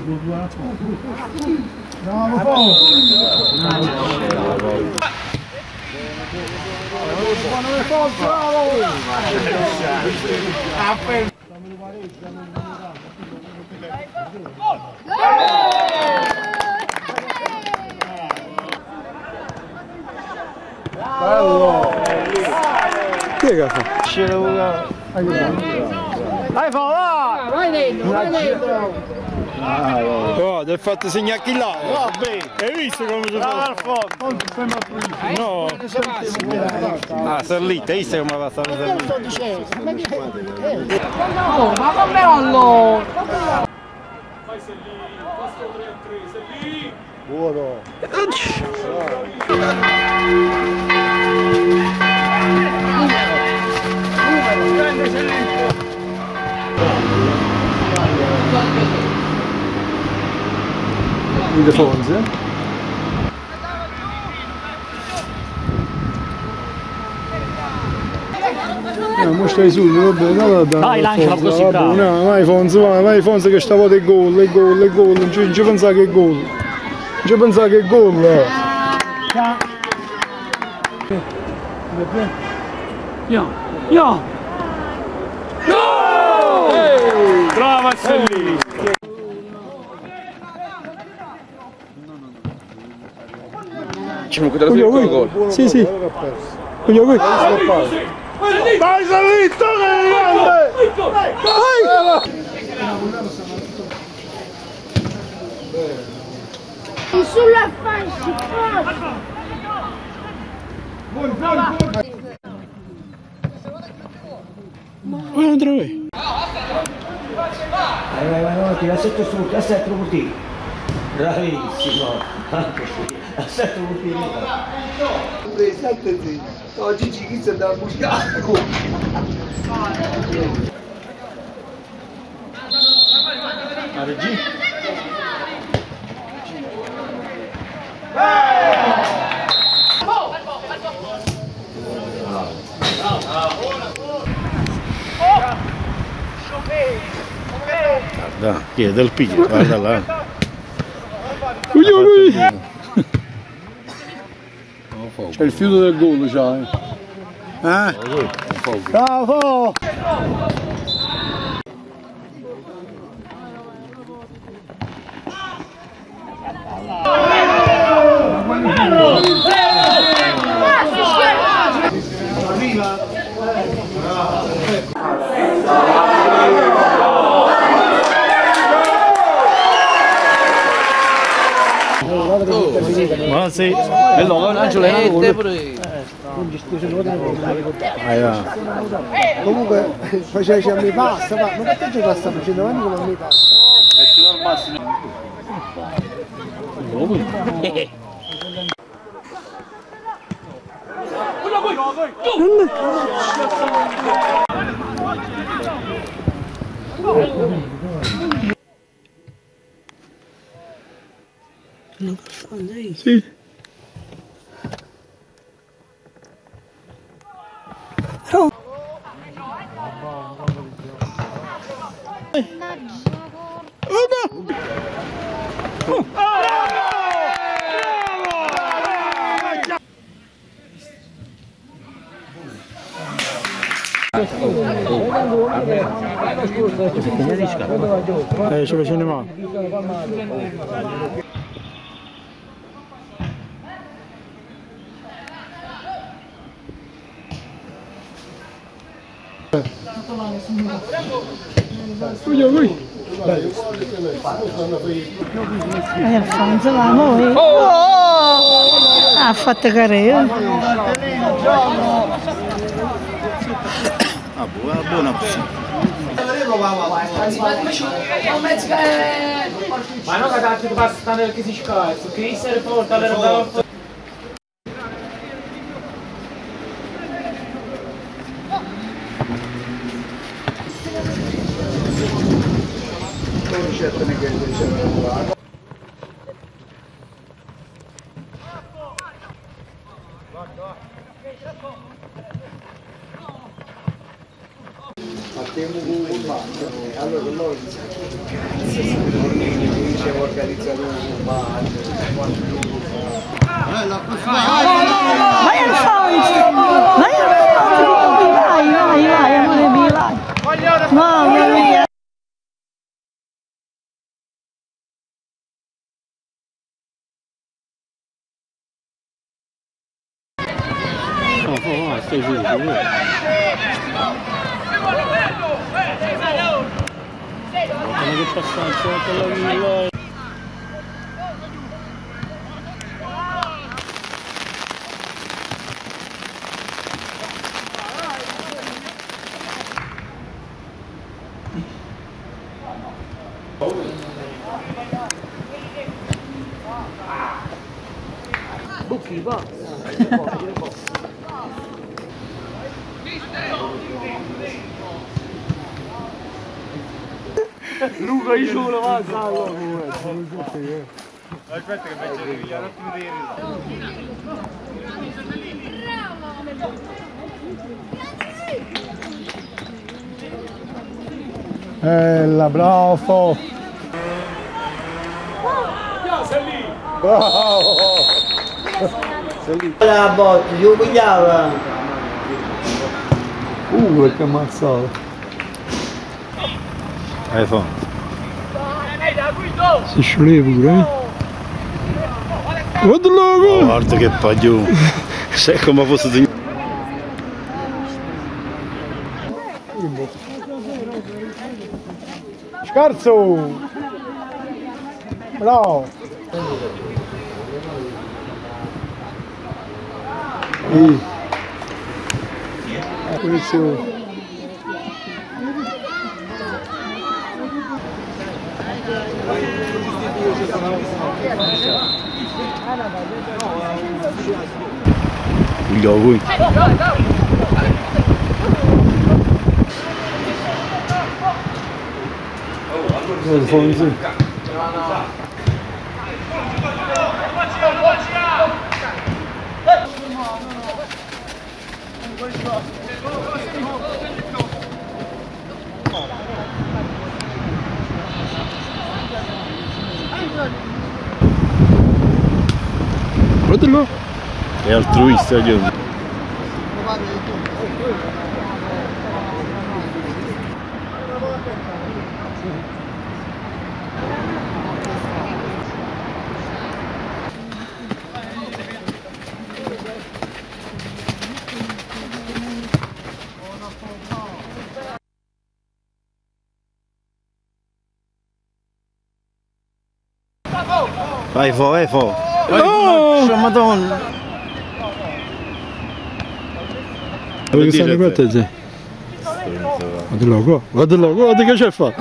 Bravo Paolo! Bello! Chi è che fa? Dai Paolo! Vai dentro, vai dentro! Oh, ti hai fatto segnare chi là? Vabbè! Hai visto come si fa? No! Ah, Sellitto, hai visto come va a stare Sellitto? Sto dicendo, ma che no, ma come allo? Vai Sellitto, passo 3-3, Sellitto! Buono! Grande Sellitto! In the phones, mo stai su, va bene, vabbè. Vai, lanciala così, bravo. No, vai Fonso che stavolta è gol, non ci pensare che è gol. Non ci pensare che è gol. Io! No! Brava Sellitto! Gol. Sì, sì. Vai Sellitto che è grande! Sulla faccia! Vai Andrea! Vai, tira assetto su, assetto così. Bravissimo, anche sì, assetto così. Oggi ci chi si da buscare. La regia. Guarda, chi è del piglio, guarda là. C'è il fiuto del gol, c'hai. Bravo! Ma sì, bello, non c'è comunque faceci a me passa, ma perché ci sta facendo avanti come a me passa? Sì. Oh. Oh no! Oh. Ci facendo male. Alfonso va noi. Ha fatto carriera. Buona così. Ma non che ti passa nel che si scazzo, che essere forte allora. Partiamo con un allora loro Siamo organizzati un bar. Vai Alfonso! Vai Alfonso! Vai, amore mio, vai! Mamma mia! Stai giù, che passaggio con la villa. Bucchi, va. Luca, io solo va a salvo. Aspetta che faccio il pigliare Bella, bravo! Bravo! La botta, ci pigliava. Che ammazzato! Fa. Si scioleva pure, eh? Guarda logo! Guarda che pagliù! Sei come fosse di... Scarso! Bravo! Questo... Lui. Alfonso. Guardalo! È altruista, io. Vai, vai, oh! Madonna! Dove stanno qua te? Guardalo qua, guarda che c'è fatto!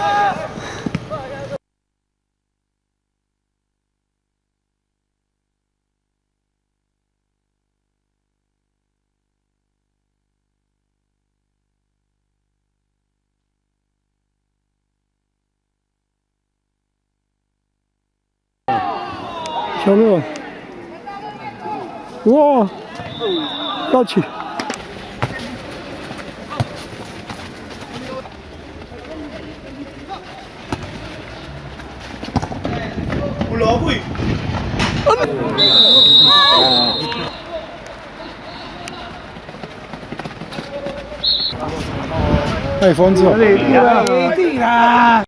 Ciao Leo! Wow! Calci! Ulo qui! Dai Fonzo! Tira!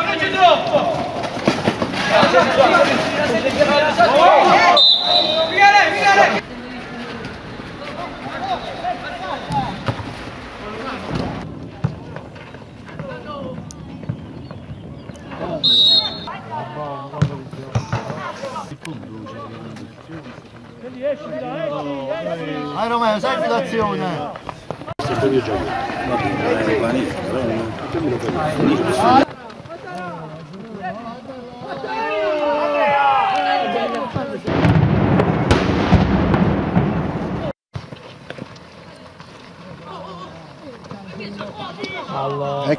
Vai Romeo, sai situazione! Allah.